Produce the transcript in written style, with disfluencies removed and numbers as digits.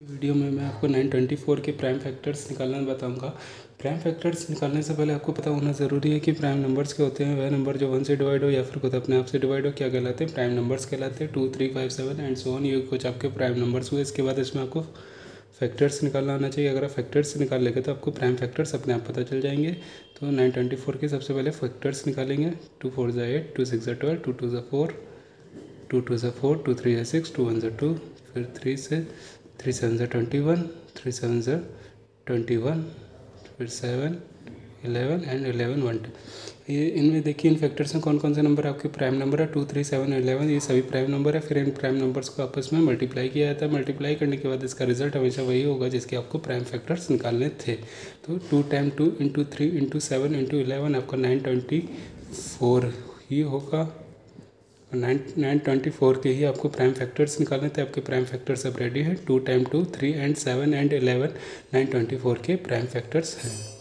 Video में मैं आपको 924 के प्राइम फैक्टर्स निकालना बताऊंगा। प्राइम फैक्टर्स निकालने से पहले आपको पता होना ज़रूरी है कि प्राइम नंबर्स क्या होते हैं। वह नंबर जो 1 से डिवाइड हो या फिर खुद अपने आप से डिवाइड हो क्या कहलाते हैं, प्राइम नंबर्स कहलाते हैं। 2, 3, 5, 7 एंड सो ऑन, ये कुछ आपके प्राइम नंबर्स हुए। इसके बाद इसमें आपको फैक्टर्स निकालना आना चाहिए। अगर आप फैक्टर्स निकाल लेंगे तो आपको प्राइम फैक्टर्स अपने आप पता चल जाएंगे। तो 924 के सबसे पहले फैक्टर्स निकालेंगे। 2 4 ज़ा 8, 2 6 ज़ा 12, 2 2 ज़ा 4, 2 2 ज़ा 4, 2 3 ज़ा 6, 2 1 ज़ा 2, फिर 3 से 3 7 ज़ा 21, 3 7 ज़ा 21, फिर 7 11 एंड 11 1। ये इनमें देखिए इन फैक्टर्स में कौन कौन से नंबर आपके प्राइम नंबर है। 2 3 7 11 ये सभी प्राइम नंबर है। फिर इन प्राइम नंबर्स को आपस में मल्टीप्लाई किया जाता है। मल्टीप्लाई करने के बाद इसका रिजल्ट हमेशा वही होगा जिसके आपको प्राइम फैक्टर्स निकालने थे। तो 2 टाइम 2 इंटू 3 इंटू 7 इंटू 11 आपका 924 ही होगा। 924 के ही आपको प्राइम फैक्टर्स निकालने थे। आपके प्राइम फैक्टर्स अब रेडी है। 2 टाइम 2 3 एंड 7 एंड 11 924 के प्राइम फैक्टर्स हैं।